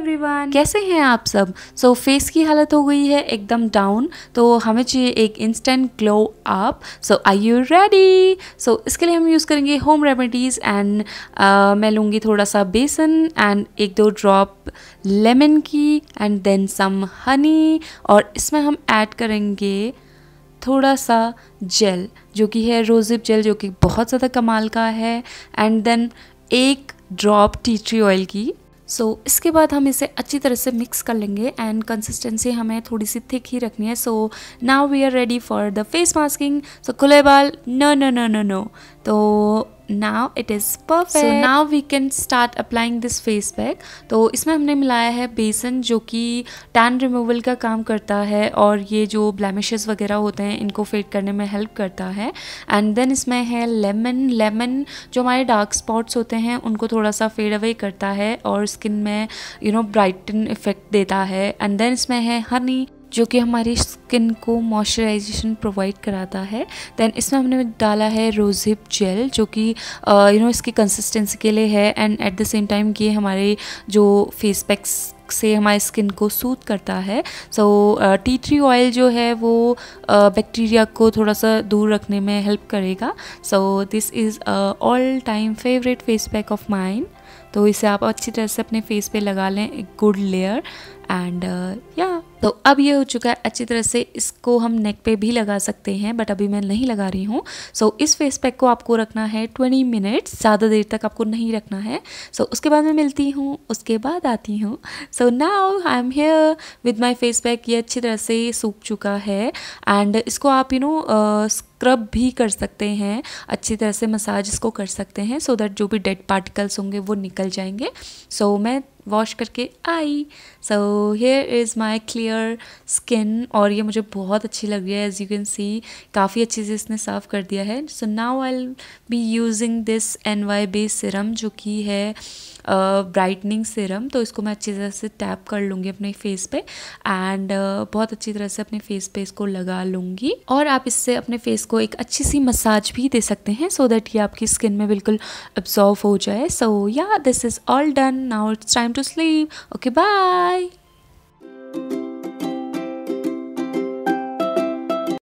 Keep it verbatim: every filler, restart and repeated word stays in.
Everyone, कैसे हैं आप सब। सो so, फेस की हालत हो गई है एकदम डाउन, तो हमें चाहिए एक instant glow up. So are you ready. So इसके लिए हम यूज़ करेंगे होम रेमेडीज़ एंड मैं लूँगी थोड़ा सा बेसन एंड एक दो ड्रॉप लेमन की एंड देन सम हनी, और इसमें हम ऐड करेंगे थोड़ा सा जेल जो कि है रोज़िप जेल, जो कि बहुत ज़्यादा कमाल का है, एंड देन एक ड्रॉप टी ट्री ऑयल की। सो so, इसके बाद हम इसे अच्छी तरह से मिक्स कर लेंगे एंड कंसिस्टेंसी हमें थोड़ी सी थिक ही रखनी है। So now we are ready for the face masking. So खुले बाल no no no no no, तो now it is perfect. So now we can start applying this face pack. तो इसमें हमने मिलाया है बेसन, जो कि टैन रिमूवल का काम करता है और ये जो ब्लैमिशेस वगैरह होते हैं इनको फेड करने में हेल्प करता है। एंड देन इसमें है लेमन। लेमन जो हमारे डार्क स्पॉट्स होते हैं उनको थोड़ा सा फेड अवे करता है और स्किन में यू नो ब्राइटन इफेक्ट देता है। एंड देन इसमें है हनी, जो कि हमारी स्किन को मॉइस्चराइजेशन प्रोवाइड कराता है। देन इसमें हमने डाला है रोज़िप जेल, जो कि यू नो इसकी कंसिस्टेंसी के लिए है and at the same time ये हमारे जो फेस पैक्स से हमारी स्किन को सूट करता है। सो टी ट्री ऑयल जो है वो बैक्टीरिया uh, को थोड़ा सा दूर रखने में हेल्प करेगा। So this is all time favourite face pack of mine. तो इसे आप अच्छी तरह से अपने फेस पे लगा लें, एक गुड लेयर एंड या तो अब ये हो चुका है अच्छी तरह से। इसको हम नेक पे भी लगा सकते हैं बट अभी मैं नहीं लगा रही हूँ। सो so, इस फेस पैक को आपको रखना है ट्वेंटी मिनट्स, ज़्यादा देर तक आपको नहीं रखना है। सो so, उसके बाद मैं मिलती हूँ, उसके बाद आती हूँ। So now I am here with my face pack. ये अच्छी तरह से सूख चुका है एंड इसको आप यू नो स्क्रब भी कर सकते हैं, अच्छी तरह से मसाज इसको कर सकते हैं सो so दैट जो भी डेड पार्टिकल्स होंगे वो निकल जाएंगे। सो so, मैं वॉश करके आई। So here is my clear skin और ये मुझे बहुत अच्छी लग रही है। एज यू कैन सी काफ़ी अच्छे से इसने साफ़ कर दिया है। So now I will be using this N Y base serum, जो कि है ब्राइटनिंग uh, सिरम। तो इसको मैं अच्छी तरह से टैप कर लूँगी अपने फेस पे एंड uh, बहुत अच्छी तरह से अपने फेस पे इसको लगा लूँगी। और आप इससे अपने फेस को एक अच्छी सी मसाज भी दे सकते हैं सो so दैट ये आपकी स्किन में बिल्कुल अब्जॉर्व हो जाए। So yeah this is all done, now it's time to sleep. Okay bye.